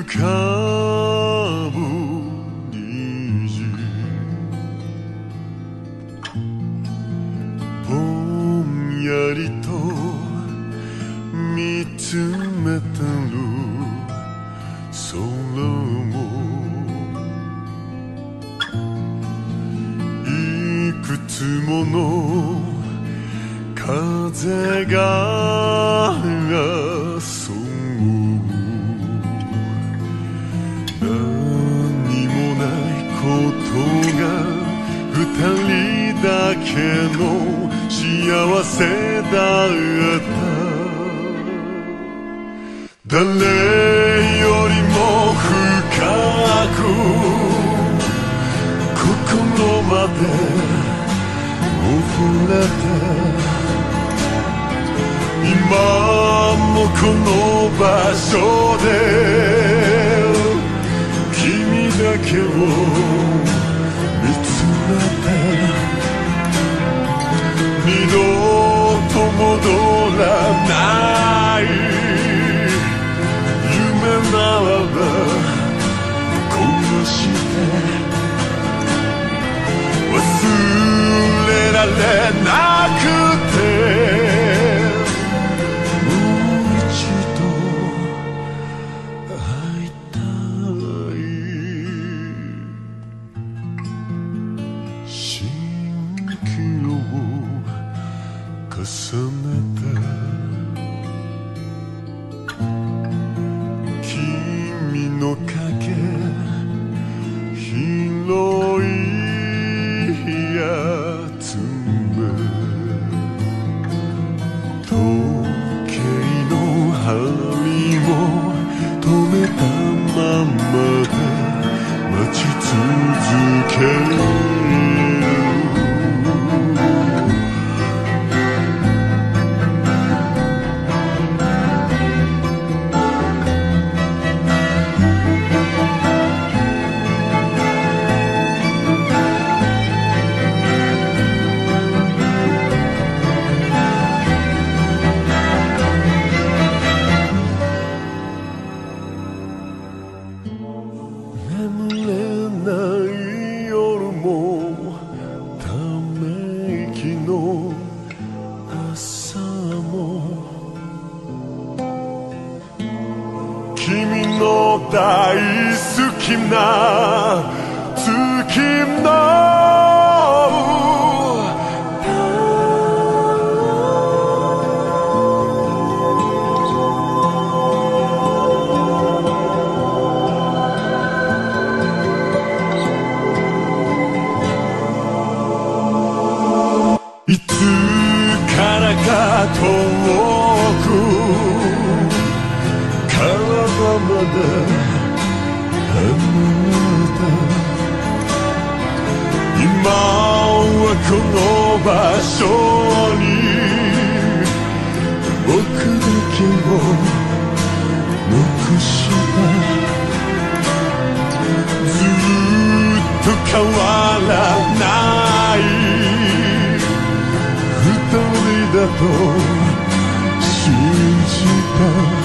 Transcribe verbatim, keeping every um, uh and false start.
かぶ虹ぼんやりと見つめてる空もいくつもの風がそう何もないことが二人だけの幸せだった誰よりも深く心まで触れて今もこの場所で君だけを見つめて二度と戻らない夢ならば殺して忘れられなくて重ねて君の影広いやつめ時計の針も止めたままで待ち続ける眠れない夜もため息の朝も君の大好きな月のいつからか遠く体まで離れた今はこの場所に僕だけを残したずっと変わらない二人だと信じた